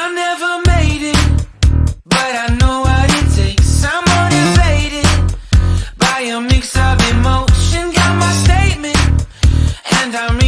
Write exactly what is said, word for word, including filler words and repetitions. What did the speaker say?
I never made it, but I know what it takes. I'm motivated by a mix of emotion. Got my statement, and I'm